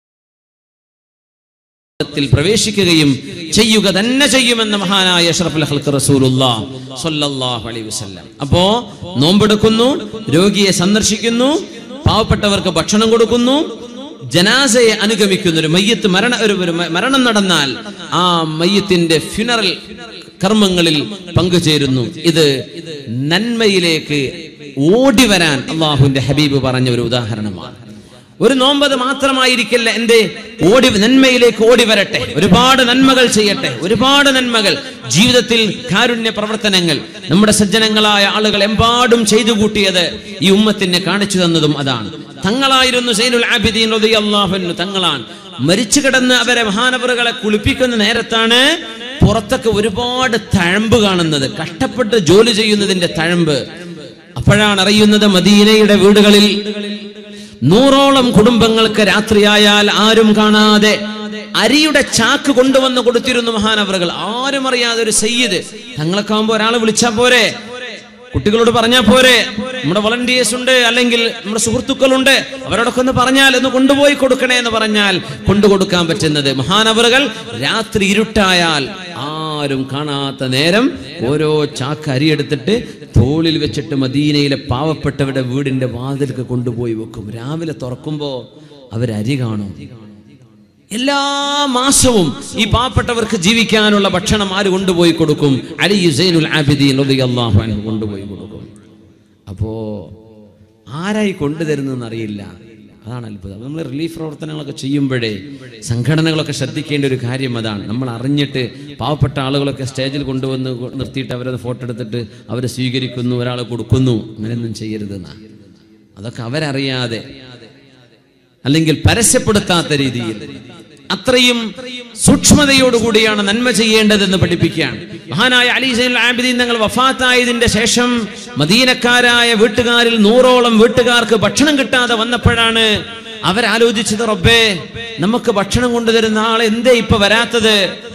S1: അല്ലാഹുവിൽ പ്രവേശിക്കുകയും ചെയ്യുക തന്നെ ചെയ്യുമെന്ന മഹാനായ അഷ്റഫുൽ ഖൽഖ് റസൂലുള്ളാഹി സ്വല്ലല്ലാഹു അലൈഹി വസല്ലം. അപ്പോ നോമ്പെടുക്കുന്നു, രോഗിയെ സന്ദർശിക്കുന്നു, പാവപ്പെട്ടവർക്ക് ഭക്ഷണം കൊടുക്കുന്നു, ജനാസയെ അനുഗമിക്കുന്ന ഒരു മയ്യത്ത് മരണം നടന്നാൽ ആ മയ്യത്തിന്റെ ഫ്യൂണറൽ കർമ്മങ്ങളിൽ പങ്കുചേരുന്നു. ഇത് നന്മയിലേക്ക് ഓടി വരാൻ അള്ളാഹുവിന്റെ ഹബീബ് പറഞ്ഞ ഒരു ഉദാഹരണമാണ്. ഒരു നോമ്പത് മാത്രമായിരിക്കില്ല, എന്റെ നന്മയിലേക്ക് ഓടി വരട്ടെ, ഒരുപാട് നന്മകൾ ചെയ്യട്ടെ, ഒരുപാട് നന്മകൾ ജീവിതത്തിൽ. കാരുണ്യ പ്രവർത്തനങ്ങൾ നമ്മുടെ സജ്ജനങ്ങളായ ആളുകൾ എമ്പാടും ചെയ്തു കൂട്ടിയത് ഈ ഉമ്മത്തിനെ കാണിച്ചു തന്നതും അതാണ്. തങ്ങളായിരുന്നു സൈനുൽ ആബിദീൻ റളിയല്ലാഹു അൻഹു. തങ്ങളാണ് മരിച്ചു കിടന്ന് അവരെ മഹാനവറുകളെ കുളിപ്പിക്കുന്ന നേരത്താണ് പുറത്തൊക്കെ ഒരുപാട് തഴമ്പ് കാണുന്നത്, കഷ്ടപ്പെട്ട് ജോലി ചെയ്യുന്നതിന്റെ തഴമ്പ്. അപ്പോഴാണ് അറിയുന്നത്, മദീനയുടെ വീടുകളിൽ 100ഓളം കുടുംബങ്ങൾക്ക് രാത്രിയായാൽ ആരും കാണാതെ അരിയുടെ ചാക്ക് കൊണ്ടുവന്ന് കൊടുത്തിരുന്നു മഹാനവറുകൾ. ആരും അറിയാതെ ഒരു സയ്യിദ്. തങ്ങളൊക്കെ ആകുമ്പോ ഒരാളെ വിളിച്ചാൽ പോരെ, കുട്ടികളോട് പറഞ്ഞാൽ പോരെ, നമ്മുടെ വളണ്ടിയേഴ്സ് ഉണ്ട്, അല്ലെങ്കിൽ നമ്മുടെ സുഹൃത്തുക്കളുണ്ട്, അവരോടൊക്കെ ഒന്ന് പറഞ്ഞാൽ ഒന്ന് കൊണ്ടുപോയി കൊടുക്കണേ എന്ന് പറഞ്ഞാൽ കൊണ്ടുകൊടുക്കാൻ പറ്റുന്നത്. മഹാനവറുകൾ രാത്രി ഇരുട്ടായാൽ ആരും കാണാത്ത നേരം ഓരോ ചാക്ക് അരിയെടുത്തിട്ട് തോളിൽ വെച്ചിട്ട് മദീനയിലെ പാവപ്പെട്ടവരുടെ വീടിന്റെ വാതിൽക്ക് കൊണ്ടുപോയി വെക്കും. രാവിലെ തുറക്കുമ്പോ അവരരി കാണും. എല്ലാ മാസവും ഈ പാവപ്പെട്ടവർക്ക് ജീവിക്കാനുള്ള ഭക്ഷണം ആര് കൊണ്ടുപോയി കൊടുക്കും? അലി സൈനുൽ ആബിദീൻ റളിയല്ലാഹു അൻഹു കൊണ്ടുപോയി കൊടുക്കും. അപ്പോ ആരായി കൊണ്ടുതരുന്നതെന്ന് അറിയില്ല. അതാണ് അത്ഭുതം. നമ്മൾ റിലീഫ് പ്രവർത്തനങ്ങളൊക്കെ ചെയ്യുമ്പോഴേ സംഘടനകളൊക്കെ ശ്രദ്ധിക്കേണ്ട ഒരു കാര്യം അതാണ്. നമ്മൾ അറിഞ്ഞിട്ട് പാവപ്പെട്ട ആളുകളൊക്കെ സ്റ്റേജിൽ കൊണ്ടുവന്ന് നിർത്തിയിട്ട് അവരത് ഫോട്ടോ എടുത്തിട്ട് അവരെ സ്വീകരിക്കുന്നു, ഒരാളെ കൊടുക്കുന്നു, അങ്ങനെയൊന്നും ചെയ്യരുതെന്നാ. അതൊക്കെ അവരറിയാതെ അല്ലെങ്കിൽ പരസ്യപ്പെടുത്താത്ത രീതിയിൽ അത്രയും സൂക്ഷ്മതയോടുകൂടിയാണ് നന്മ ചെയ്യേണ്ടതെന്ന് പഠിപ്പിക്കുകയാണ്. മഹാനായ അലി സൈനുൽ ആബിദീൻ തങ്ങൾ വഫാത്തായതിന്റെ ശേഷം മദീനക്കാരായ വീട്ടുകാരിൽ 100ഓളം വീട്ടുകാർക്ക് ഭക്ഷണം കിട്ടാതെ വന്നപ്പോഴാണ് അവരാലോചിച്ചത്, റബ്ബേ നമുക്ക് ഭക്ഷണം കൊണ്ടുതരുന്ന ആൾ എന്തേ ഇപ്പൊ വരാത്തത്?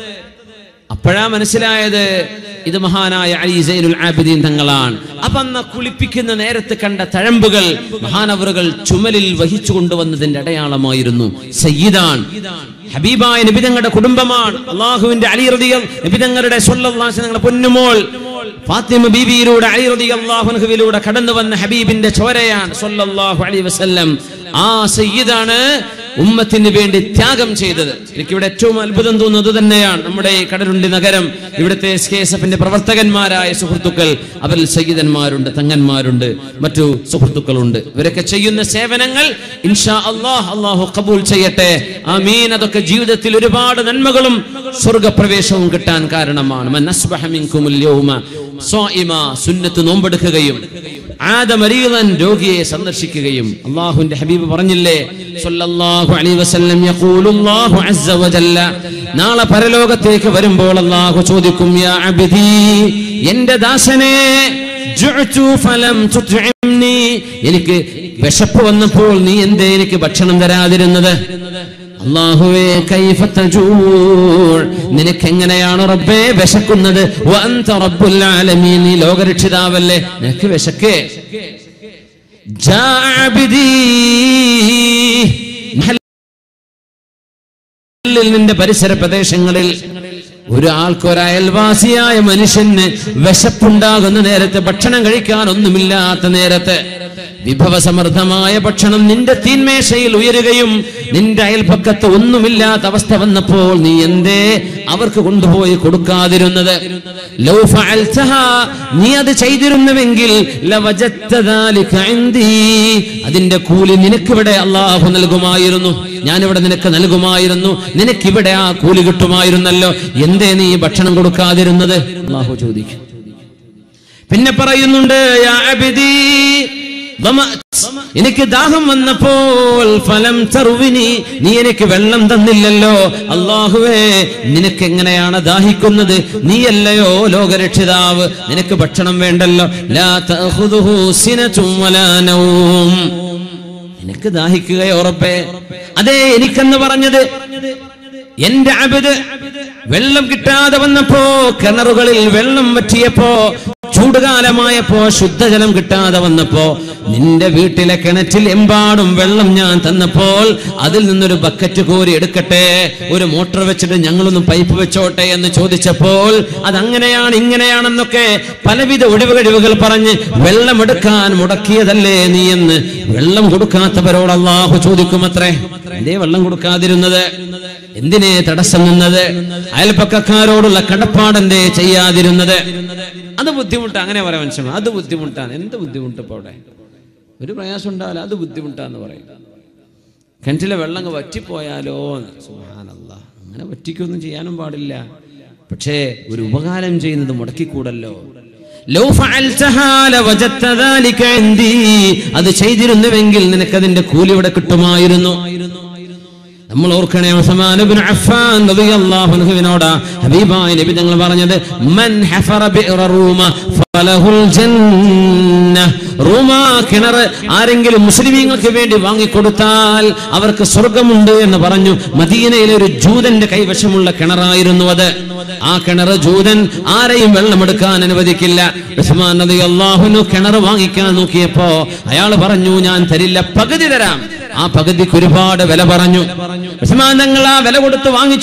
S1: അപ്പോഴാ മനസ്സിലായത് ഇത് മഹാനായ അലി സൈനുൽ ആബിദീൻ തങ്ങളാണ്. അപ്പൊ അന്ന് കുളിപ്പിക്കുന്ന നേരത്ത് കണ്ട തഴമ്പുകൾ മഹാനവറുകൾ ചുമലിൽ വഹിച്ചു കൊണ്ടുവന്നതിന്റെ അടയാളമായിരുന്നു. സയ്യിദാൻ ഹബീബായ നബി തങ്ങളുടെ കുടുംബമാണ്. അള്ളാഹുവിന്റെ അലി റളിയല്ലാഹു നബി തങ്ങളുടെ സ്വല്ലല്ലാഹു അലൈഹി വസല്ലം പൊന്നുമോൾ ഫാത്തിമ ബീവിയിലൂടെ അലി റളിയല്ലാഹു അൻഹുവിലൂടെ കടന്നു വന്ന ഹബീബിന്റെ ചോരയാണ് സ്വല്ലല്ലാഹു അലൈഹി വസല്ലം. ആ സയ്യിദാണ് ഉമ്മത്തിന് വേണ്ടി ത്യാഗം ചെയ്തത്. എനിക്കിവിടെ ഏറ്റവും അത്ഭുതം തോന്നുന്നത് തന്നെയാണ്. നമ്മുടെ ഈ കടലുണ്ടി നഗരം, ഇവിടുത്തെ SKSF-ന്റെ പ്രവർത്തകന്മാരായ സുഹൃത്തുക്കൾ, അവരിൽ സയ്യിദന്മാരുണ്ട്, തങ്ങന്മാരുണ്ട്, മറ്റു സുഹൃത്തുക്കളുണ്ട്. ഇവരൊക്കെ ചെയ്യുന്ന സേവനങ്ങൾ ഇൻഷാ അല്ലാഹ് അല്ലാഹു ഖബൂൽ ചെയ്യട്ടെ. ആമീൻ. അതൊക്കെ ജീവിതത്തിൽ ഒരുപാട് നന്മകളും സ്വർഗ്ഗപ്രവേശവും കിട്ടാൻ കാരണമാണ്. മൻ അസ്ബഹ മിൻകുമുൽ യൗമ സ്വായിമ, സുന്നത്ത് നോമ്പെടുക്കുകയും ആദമരീളൻ രോഗിയെ സന്ദർശിക്കുകയും. അല്ലാഹുവിന്റെ ഹബീബ് പറഞ്ഞില്ലേ സ്വല്ലല്ലാഹു അലൈഹി വസല്ലം, യഖൂലുല്ലാഹു അസ്സ വജല്ല, നാളെ പരലോകത്തേക്ക് വരുമ്പോൾ അല്ലാഹു ചോദിക്കും, യാ അബ്ദി, എന്റെ ദാസനെ, ജുഅതു ഫലം തുത്ഇംനി, എനിക്ക് വിശപ്പ് വന്നപ്പോൾ നീ എന്തേ എനിക്ക് ഭക്ഷണം തരാതിരുന്നത്? അല്ലാഹുവേ കൈഫ തജൂ, നിനക്ക് എങ്ങനെയാണ് റബ്ബേ വിശക്കുന്നത്? വഅൻത റബ്ബുൽ ആലമീൻ, നീ ലോകരക്ഷിതാവല്ലേ, നിനക്ക് വിശക്കേ? ജാ അബ്ദി, നിന്റെ പരിസര പ്രദേശങ്ങളിൽ ഒരാൾക്ക്, ഒരയൽവാസിയായ മനുഷ്യന് വിശപ്പുണ്ടാകുന്ന നേരത്തെ, ഭക്ഷണം കഴിക്കാൻ ഒന്നുമില്ലാത്ത നേരത്തെ, വിഭവസമൃദ്ധമായ ഭക്ഷണം നിന്റെ തീന്മേശയിൽ ഉയരുകയും നിന്റെ അയൽപക്കത്ത് ഒന്നുമില്ലാത്ത അവസ്ഥ വന്നപ്പോൾ നീ എന്തേ അവർക്ക് കൊണ്ടുപോയി കൊടുക്കാതിരുന്നത്? ലൗ ഫഅൽതഹാ, നീ അത് ചെയ്തിരുന്നുവെങ്കിൽ ലവജദ്ത ദാലിക ഇൻദി, അതിന്റെ കൂലി നിനക്കിവിടെ അല്ലാഹു നൽകുമായിരുന്നു, ഞാനിവിടെ നിനക്ക് നൽകുമായിരുന്നു, നിനക്കിവിടെ ആ കൂലി കിട്ടുമായിരുന്നല്ലോ, എന്തേ നീ ഭക്ഷണം കൊടുക്കാതിരുന്നത്? അല്ലാഹു ചോദിക്കും. പിന്നെ പറയുന്നുണ്ട്, യാ അബ്ദി, എനിക്ക് ദാഹം വന്നപ്പോൾ ഫലം തർവിനി, നീ എനിക്ക് വെള്ളം തന്നില്ലല്ലോ. അല്ലാഹുവേ, നിനക്ക് എങ്ങനെയാണ് ദാഹിക്കുന്നത്? നീയല്ലയോ ലോകരക്ഷിതാവ്, നിനക്ക് ഭക്ഷണം വേണ്ടല്ലോ. ലാ തഅഖുദുഹു സിനതും വലാ നൗം, നിനക്ക് ദാഹിക്കുകയോ റബ്ബേ? അതേ, എനിക്കെന്ന് പറഞ്ഞത് എന്റെ അബ്ദ് വെള്ളം കിട്ടാതെ വന്നപ്പോ, കിണറുകളിൽ വെള്ളം വറ്റിയപ്പോ, ചൂടുകാലമായപ്പോ ശുദ്ധജലം കിട്ടാതെ വന്നപ്പോ, നിന്റെ വീട്ടിലെ കിണറ്റിൽ എമ്പാടും വെള്ളം ഞാൻ തന്നപ്പോൾ അതിൽ നിന്നൊരു ബക്കറ്റ് കോരി എടുക്കട്ടെ, ഒരു മോട്ടോർ വെച്ചിട്ട് ഞങ്ങളൊന്ന് പൈപ്പ് വെച്ചോട്ടെ എന്ന് ചോദിച്ചപ്പോൾ അതങ്ങനെയാണ് ഇങ്ങനെയാണെന്നൊക്കെ പലവിധ ഒഴിവുകഴിവുകൾ പറഞ്ഞ് വെള്ളമെടുക്കാൻ മുടക്കിയതല്ലേ നീ എന്ന് വെള്ളം കൊടുക്കാത്തവരോട് അല്ലാഹു ചോദിക്കുമത്രേ. എന്തേ വെള്ളം കൊടുക്കാതിരുന്നത്? എന്തിനെ തടസ്സം നിന്നത്? അയൽപ്പക്കക്കാരോടുള്ള കടപ്പാടെന്തേ ചെയ്യാതിരുന്നത്? അത് ബുദ്ധിമുട്ട്, അങ്ങനെ പറയാൻ മനുഷ്യൻ, അത് ബുദ്ധിമുട്ടാണ്. എന്ത് ബുദ്ധിമുട്ട്? ഇപ്പൊ അവിടെ ഒരു പ്രയാസം ഉണ്ടാവില്ല, അത് ബുദ്ധിമുട്ടാന്ന് പറയും. കിണറ്റിലെ വെള്ളം വറ്റിപ്പോയാലോ, സുബ്ഹാനല്ലാഹ്, അങ്ങനെ വറ്റിക്കൊന്നും ചെയ്യാനും പാടില്ല. പക്ഷേ ഒരു ഉപകാരം ചെയ്യുന്നത് മുടക്കിക്കൂടല്ലോ. ലൗ ഫഅൽതഹാ ലവജദ്ത ദാലിക ഇൻദി, അത് ചെയ്തിരുന്നുവെങ്കിൽ നിനക്കതിന്റെ കൂലി ഇവിടെ കിട്ടുമായിരുന്നു. നമ്മൾ ഓർക്കണേ, ഉസ്മാൻ ഇബ്നു അഫ്ഫാൻ റളിയല്ലാഹു അൻഹുവിനോട് ഹബീബായ നബി തങ്ങൾ പറഞ്ഞത്, മൻ ഹഫറ ബിഅറ റൂമ ഫലഹുൽ ജന്ന, റൂമ കിണർ ആരെങ്കിലും മുസ്ലിമീങ്ങൾക്ക് വേണ്ടി വാങ്ങിക്കൊടുത്താൽ അവർക്ക് സ്വർഗമുണ്ട് എന്ന് പറഞ്ഞു. മദീനയിലെ ഒരു ജൂതന്റെ കൈവശമുള്ള കിണറായിരുന്നു അത്. ആ കിണർ ജൂതൻ ആരെയും വെള്ളമെടുക്കാൻ അനുവദിക്കില്ല. ഉസ്മാൻ റളിയല്ലാഹു അൻഹു കിണർ വാങ്ങിക്കാൻ നോക്കിയപ്പോ അയാൾ പറഞ്ഞു, ഞാൻ തരില്ല, പകുതി തരാം. ആ പകുതിക്ക് ഒരുപാട് വില പറഞ്ഞു. ഉസ്മാൻ തങ്ങൾ ആ വില കൊടുത്ത് വാങ്ങിച്ചു.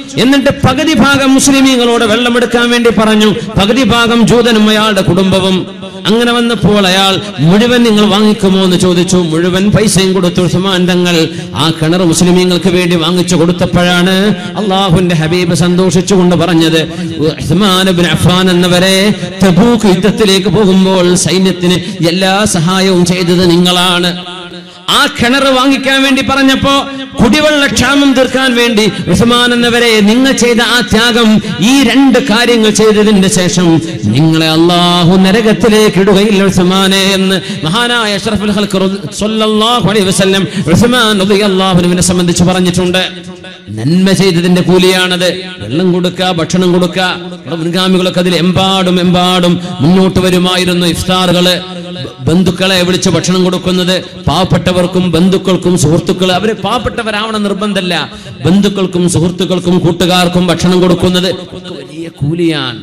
S1: എന്നിട്ട് പകുതി ഭാഗം മുസ്ലിമീങ്ങളോട് വെള്ളമെടുക്കാൻ വേണ്ടി പറഞ്ഞു, പകുതി ഭാഗം ജൂതനും അയാളുടെ കുടുംബവും. അങ്ങനെ വന്നപ്പോൾ അയാൾ മുഴുവൻ നിങ്ങൾ വാങ്ങിക്കുമോ എന്ന് ചോദിച്ചു. മുഴുവൻ പൈസയും കൊടുത്തു ഉസ്മാൻ തങ്ങൾ. ആ കിണർ മുസ്ലിമീങ്ങൾക്ക് വേണ്ടി വാങ്ങിച്ചു കൊടുത്തപ്പോഴാണ് അള്ളാഹുവിന്റെ ഹബീബ് സന്തോഷിച്ചുകൊണ്ട് പറഞ്ഞത്, ഉസ്മാൻ ഇബ്നു അഫ്ഫാൻ എന്നവരെ തബൂക്ക് യുദ്ധത്തിലേക്ക് പോകുമ്പോൾ സൈന്യത്തിന് എല്ലാ സഹായവും ചെയ്തത് നിങ്ങളാണ്. ആ കിണർ വാങ്ങിക്കാൻ വേണ്ടി പറഞ്ഞപ്പോ കുടിവെള്ള ക്ഷാമം തീർക്കാൻ വേണ്ടി ഉസ്മാൻ എന്നവരെ നിങ്ങൾ ചെയ്ത ആ ത്യാഗം, ഈ രണ്ട് കാര്യങ്ങൾ ചെയ്തതിന്റെ ശേഷം നിങ്ങളെ അല്ലാഹു നരകത്തിലേക്ക് ഇടുകയില്ല ഉസ്മാനെ എന്ന് മഹാനായ അഷ്റഫുൽ ഖൽഖ് സ്വല്ലല്ലാഹു അലൈഹി വസല്ലം ഉസ്മാൻ റളിയല്ലാഹു അൻഹുവിനെ സംബന്ധിച്ച് പറഞ്ഞിട്ടുണ്ട്. നന്മ ചെയ്തതിന്റെ കൂലിയാണത്. വെള്ളം കൊടുക്കുക, ഭക്ഷണം കൊടുക്കുക. മുൻഗാമികളൊക്കെ അതിൽ എമ്പാടും മുന്നോട്ട് വരുമായിരുന്നു. ഇഫ്താറുകള്, ബന്ധുക്കളെ വിളിച്ച് ഭക്ഷണം കൊടുക്കുന്നത്, പാവപ്പെട്ടവർക്കും ബന്ധുക്കൾക്കും സുഹൃത്തുക്കൾ, അവര് പാവപ്പെട്ടവരാവണം നിർബന്ധമല്ല, ബന്ധുക്കൾക്കും സുഹൃത്തുക്കൾക്കും കൂട്ടുകാർക്കും ഭക്ഷണം കൊടുക്കുന്നത് വലിയ കൂലിയാണ്.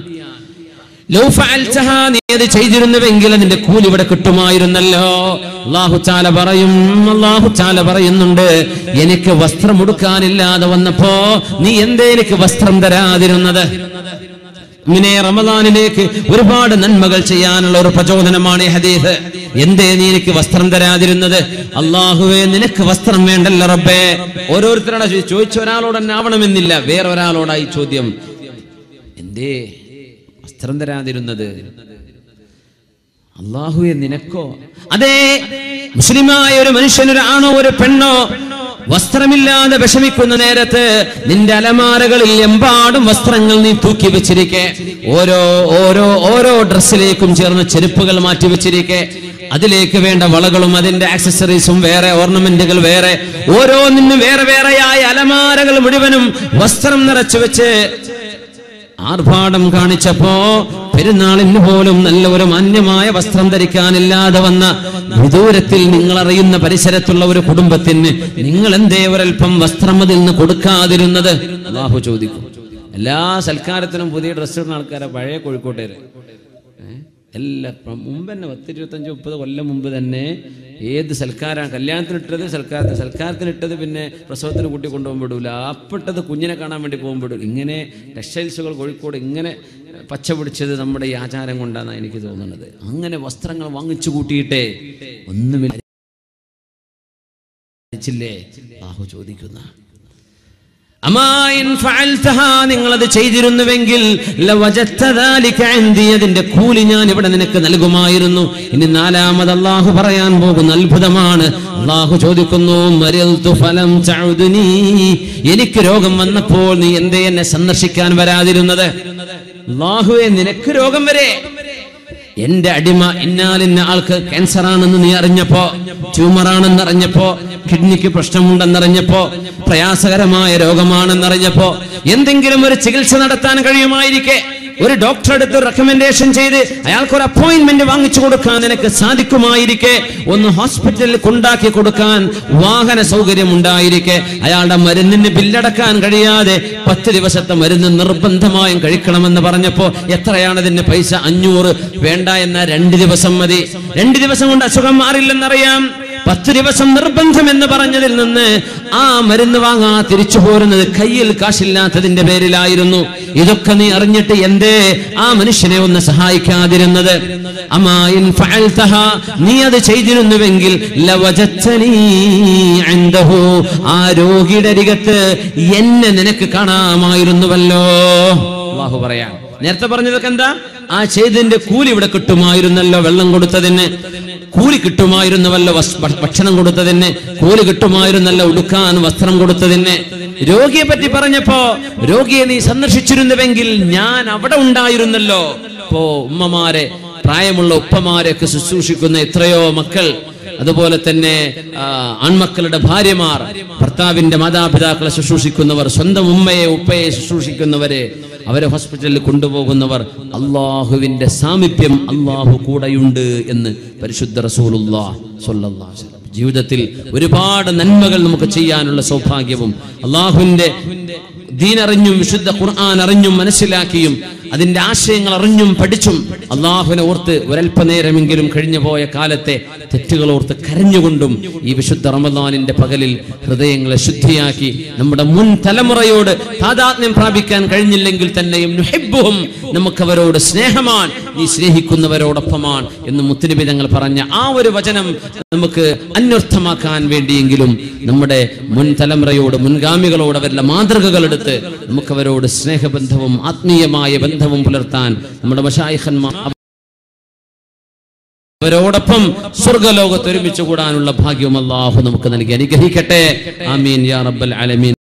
S1: നീ അത് ചെയ്തിരുന്നുവെങ്കിൽ അതിന്റെ കൂലി ഇവിടെ കിട്ടുമായിരുന്നല്ലോ. അല്ലാഹു തആല പറയുന്നുണ്ട്, എനിക്ക് വസ്ത്രം ഉടുക്കാനില്ലാതെ വന്നപ്പോ നീ എന്തേ എനിക്ക് വസ്ത്രം തരാതിരുന്നത്? ഇങ്ങനെ റമദാനിലേക്ക് ഒരുപാട് നന്മകൾ ചെയ്യാനുള്ള ഒരു പ്രചോദനമാണ് ഈ ഹദീസ്. എന്തേ നീ എനിക്ക് വസ്ത്രം തരാതിരുന്നത്? അല്ലാഹുവേ, നിനക്ക് വസ്ത്രം വേണ്ടല്ലോ റബ്ബേ. ഓരോരുത്തരോട് ചോദിച്ച ഒരാളോട് തന്നെ ആവണമെന്നില്ല, വേറെ ഒരാളോടായി ചോദ്യം, എന്തേ വസ്ത്രം തരാതിരുന്നത്? അല്ലാഹുവേ, നിനക്കോ? അതെ, മുസ്ലിമായ ഒരു മനുഷ്യൻ, ഒരു ആണോ ഒരു പെണ്ണോ വസ്ത്രമില്ലാതെ വിഷമിക്കുന്ന നേരത്ത് നിന്റെ അലമാരകളിൽ എമ്പാടും വസ്ത്രങ്ങൾ നീ തൂക്കി വെച്ചിരിക്കെ, ഓരോ ഡ്രസ്സിലേക്കും ചേർന്ന് ചെരുപ്പുകൾ മാറ്റി വെച്ചിരിക്കെ, അതിലേക്ക് വേണ്ട വളകളും അതിന്റെ ആക്സസറീസും വേറെ, ഓർണമെന്റുകൾ വേറെ, ഓരോന്നിനും വേറെ വേറെയായ അലമാരകൾ മുഴുവനും വസ്ത്രം നിറച്ചു വെച്ച് ആർഭാടം കാണിച്ചപ്പോ പെരുന്നാളിന് പോലും നല്ല ഒരു മാന്യമായ വസ്ത്രം ധരിക്കാനില്ലാതെ വന്ന വിദൂരത്തിൽ നിങ്ങൾ അറിയുന്ന പരിസരത്തുള്ള ഒരു കുടുംബത്തിന് നിങ്ങൾ എന്തേ ഒരൽപ്പം വസ്ത്രം അതിൽ നിന്ന് കൊടുക്കാതിരുന്നത്? അല്ലാഹു ചോദിക്കും. എല്ലാ സൽക്കാരത്തിനും പുതിയ ഡ്രസ്സ് ഇടുന്ന ആൾക്കാരെ പഴയ കോഴിക്കോട്ടേര് എല്ലാ മുമ്പ് തന്നെ 10-25-30 കൊല്ലം മുമ്പ് തന്നെ ഏത് സൽക്കാരാണ് കല്യാണത്തിനിട്ടത്, സൽക്കാരത്തിനിട്ടത് പിന്നെ പ്രസവത്തിന് കൂട്ടി കൊണ്ടുപോകാൻ വിടൂല, അപ്പിട്ടത് കുഞ്ഞിനെ കാണാൻ വേണ്ടി പോകാൻ വിടൂല. ഇങ്ങനെ ടെക്സ്റ്റൈൽസുകൾ കോഴിക്കോട് ഇങ്ങനെ പച്ച പിടിച്ചത് നമ്മുടെ ഈ ആചാരം കൊണ്ടാണ് എനിക്ക് തോന്നുന്നത്. അങ്ങനെ വസ്ത്രങ്ങൾ വാങ്ങിച്ചു കൂട്ടിയിട്ടേ ഒന്നുമില്ല. അല്ലാഹു ചോദിക്കുന്ന, നിങ്ങളത് ചെയ്തിരുന്നുവെങ്കിൽ അതിന്റെ കൂലി ഞാൻ ഇവിടെ നിനക്ക് നൽകുമായിരുന്നു. ഇനി നാലാമത് അല്ലാഹു പറയാൻ പോകുന്ന അത്ഭുതമാണ്. അല്ലാഹു ചോദിക്കുന്നു, എനിക്ക് രോഗം വന്നപ്പോൾ നീ എന്തേ എന്നെ സന്ദർശിക്കാൻ വരാതിരുന്നത്? അല്ലാഹുവേ, നിനക്ക് രോഗം വരെ എന്റെ അടിമ ഇന്നാലിന്ന ആൾക്ക് ക്യാൻസർ ആണെന്ന് നീ അറിഞ്ഞപ്പോ, ട്യൂമറാണെന്ന് അറിഞ്ഞപ്പോ, കിഡ്നിക്ക് പ്രശ്നമുണ്ടെന്നറിഞ്ഞപ്പോ, പ്രയാസകരമായ രോഗമാണെന്നറിഞ്ഞപ്പോ, എന്തെങ്കിലും ഒരു ചികിത്സ നടത്താൻ കഴിയുമായിരിക്കെ ഒരു ഡോക്ടറെ അടുത്ത് റെക്കമെൻഡേഷൻ ചെയ്ത് അയാൾക്ക് ഒരു അപ്പോയിന്റ്മെന്റ് വാങ്ങിച്ചു കൊടുക്കാൻ നിനക്ക് സാധിക്കുമായിരിക്കെ, ഒന്ന് ഹോസ്പിറ്റലിൽ കൊണ്ടാക്കി കൊടുക്കാൻ വാഹന സൗകര്യം ഉണ്ടായിരിക്കെ, അയാളുടെ മരുന്നിന് ബില്ലടക്കാൻ കഴിയാതെ 10 ദിവസത്തെ മരുന്ന് നിർബന്ധമായും കഴിക്കണമെന്ന് പറഞ്ഞപ്പോ എത്രയാണ് അതിന്റെ പൈസ? 500 വേണ്ട എന്നാ 2 ദിവസം മതി. 2 ദിവസം കൊണ്ട് അസുഖം മാറില്ലെന്നറിയാം. 10 ദിവസം നിർബന്ധം എന്ന് പറഞ്ഞതിൽ നിന്ന് ആ മരുന്ന് വാങ്ങാ തിരിച്ചു പോരുന്നത് കയ്യിൽ കാശില്ലാത്തതിന്റെ പേരിലായിരുന്നു. ഇതൊക്കെ നീ അറിഞ്ഞിട്ട് എന്തേ ആ മനുഷ്യനെ ഒന്ന് സഹായിക്കാതിരുന്നത്? നീ അത് ചെയ്തിരുന്നുവെങ്കിൽ ആ രോഗിയുടെ അരികത്ത് എന്നെ നിനക്ക് കാണാമായിരുന്നുവല്ലോ. അല്ലാഹു പറയാം, നേരത്തെ പറഞ്ഞതൊക്കെ എന്താ? ആ ചെയ്തതിന്റെ കൂലി ഇവിടെ കിട്ടുമായിരുന്നല്ലോ. വെള്ളം കൊടുത്തതിന് കൂലി കിട്ടുമായിരുന്നുവല്ലോ, ഭക്ഷണം കൊടുത്തതിന് കൂലി കിട്ടുമായിരുന്നല്ലോ, ഉടുക്കാൻ വസ്ത്രം കൊടുത്തതിന്. രോഗിയെ പറ്റി പറഞ്ഞപ്പോ, രോഗിയെ നീ സന്ദർശിച്ചിരുന്നുവെങ്കിൽ ഞാൻ അവിടെ ഉണ്ടായിരുന്നല്ലോ. ഇപ്പോ ഉമ്മമാരെ, പ്രായമുള്ള ഉപ്പമാരെയൊക്കെ ശുശ്രൂഷിക്കുന്ന എത്രയോ മക്കൾ, അതുപോലെ തന്നെ ആൺമക്കളുടെ ഭാര്യമാർ, ഭർത്താവിന്റെ മാതാപിതാക്കളെ ശുശ്രൂഷിക്കുന്നവർ, സ്വന്തം ഉമ്മയെ ഉപ്പയെ ശുശ്രൂഷിക്കുന്നവരെ, അവരെ ഹോസ്പിറ്റലിൽ കൊണ്ടുപോകുന്നവർ, അള്ളാഹുവിന്റെ സാമീപ്യം, അള്ളാഹു കൂടെയുണ്ട് എന്ന് പരിശുദ്ധ റസൂലുള്ളാഹി സ്വല്ലല്ലാഹു അലൈഹി വസല്ലം. ജീവിതത്തിൽ ഒരുപാട് നന്മകൾ നമുക്ക് ചെയ്യാനുള്ള സൗഭാഗ്യവും അള്ളാഹുവിന്റെ ദീൻ അറിഞ്ഞും വിശുദ്ധ ഖുർആൻ അറിഞ്ഞും മനസ്സിലാക്കിയും അതിന്റെ ആശയങ്ങൾ അറിഞ്ഞും പഠിച്ചും അള്ളാഹുവിനെ ഓർത്ത് ഒരൽപ്പനേരമെങ്കിലും കഴിഞ്ഞു പോയ കാലത്തെ തെറ്റുകൾ ഓർത്ത് കരഞ്ഞുകൊണ്ടും ഈ വിശുദ്ധ റമദാനിന്റെ പകലിൽ ഹൃദയങ്ങളെ ശുദ്ധിയാക്കി നമ്മുടെ മുൻ തലമുറയോട് താദാത്മ്യം പ്രാപിക്കാൻ കഴിഞ്ഞില്ലെങ്കിൽ തന്നെയും നുഹിബ്ബുഹും, നമുക്കവരോട് സ്നേഹമാണ്, നീ സ്നേഹിക്കുന്നവരോടൊപ്പമാണ് എന്ന് മുത്തുനബി തങ്ങൾ പറഞ്ഞ ആ ഒരു വചനം നമുക്ക് അന്വർത്ഥമാക്കാൻ വേണ്ടിയെങ്കിലും നമ്മുടെ മുൻ തലമുറയോട്, മുൻഗാമികളോട് അവരുടെ മാതൃകകൾ എടുത്ത് നമുക്കവരോട് സ്നേഹബന്ധവും ആത്മീയമായ ബന്ധവും പുലർത്താൻ നമ്മുടെ മശായിഖന്മാർ അവരോടൊപ്പം സ്വർഗ്ഗലോകത്ത് ഒരുമിച്ച് കൂടാനുള്ള ഭാഗ്യം അല്ലാഹു നമുക്ക് നൽകി അനുഗ്രഹിക്കട്ടെ. ആമീൻ യാ റബ്ബൽ ആലമീൻ.